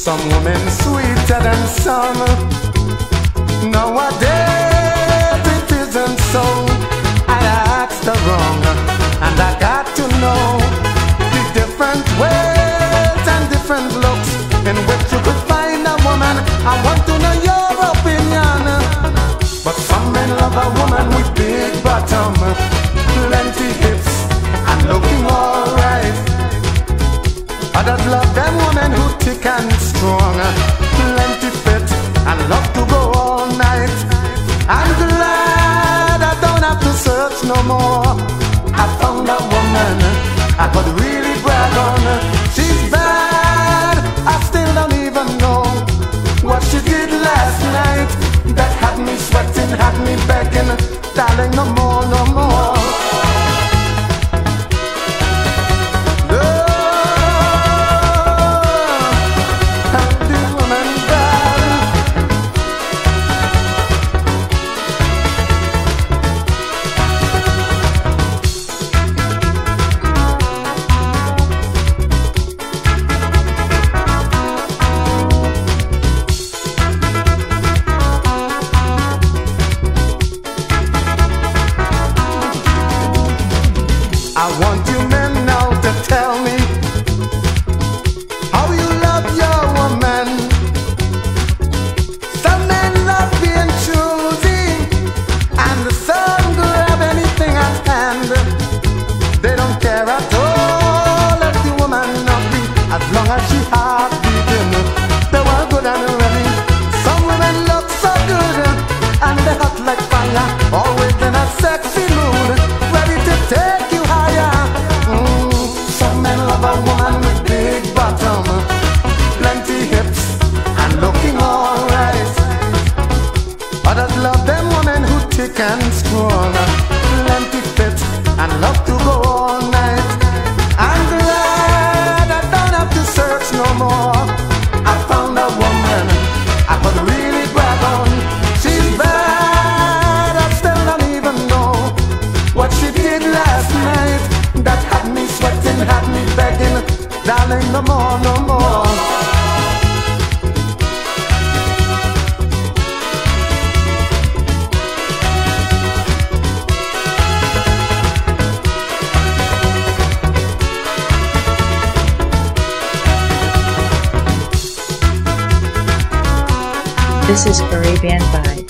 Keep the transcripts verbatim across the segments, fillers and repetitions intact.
Some women sweeter than some. Nowadays it isn't so. I asked her wrong, and I got to know the different ways and different looks in which you could find a woman. I want to know your opinion. But some men love a woman with big bottom, plenty hips, and looking alright. Others love them women who thick and strong, plenty fit, and love to go all night. I'm glad I don't have to search no more. I found a woman I could really brag on. She's bad, I still don't even know what she did last night that had me sweating, had me begging, darling, no more, no more. I want you men now to tell me how you love your woman. Some men love being choosy, and some grab anything at hand. They don't care at all if the woman not be, as long as she heart beating. They were good and ready. Some women look so good, and they hot like fire, always in a sexy mood, ready to take you higher. Mm, some men love a woman with big bottom, plenty hips, and looking alright. Others love them women who thick and strong, plenty fit, and love to go all night. I'm glad I don't have to search no more. I found a woman I could really brag on. She's bad, I still don't even know what she did last night that had me sweating, had me begging, darling, no more, no more. This is Caribbean Vibes.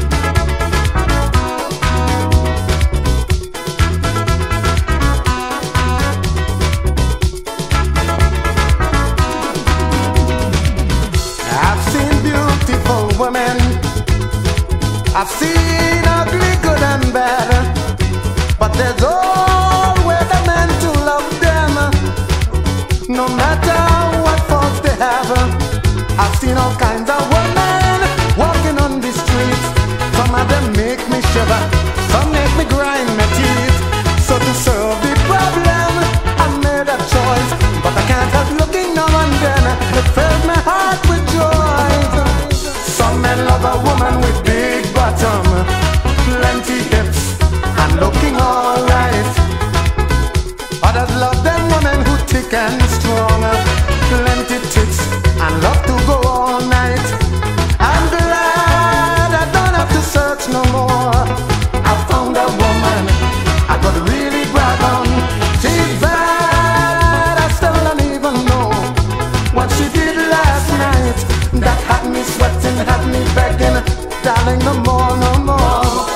I've seen beautiful women, I've seen ugly, good and bad, but there's always a man to love them, no matter what faults they have. I've seen all kinds of women walking on the streets. Some of them make me shiver, some make me grind my teeth. So to solve the problem, I made a choice, but I can't help looking now and then. It fills my heart with joy. Some men love a woman with big bottom, plenty hips, and looking alright. Others love them women who thick and strong, plenty tits, and love to go all night. I'm glad I don't have to search no more. I found a woman I could really brag on. She's bad, I still don't even know what she did last night that had me sweating, had me begging, darling, no more, no more.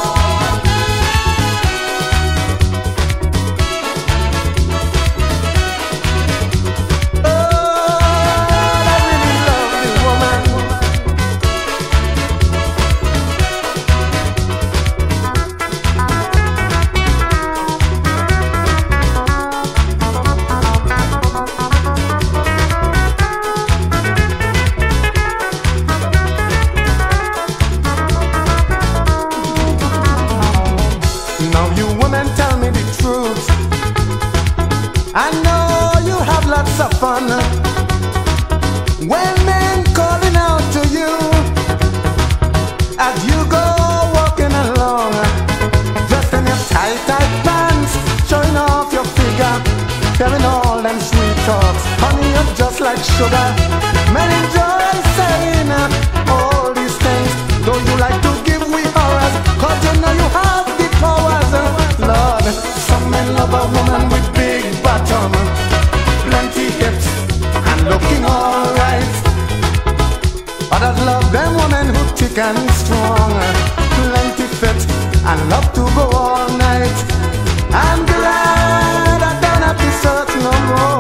I know you have lots of fun when men calling out to you as you go walking along, just in your tight, tight pants, showing off your figure, carrying all them sweet talks. Honey, you're just like sugar. Men enjoy love a woman with big bottom, plenty hips, and looking alright. Others love them women who thick and strong, plenty fit, and love to go all night. I'm glad I don't have to search no more.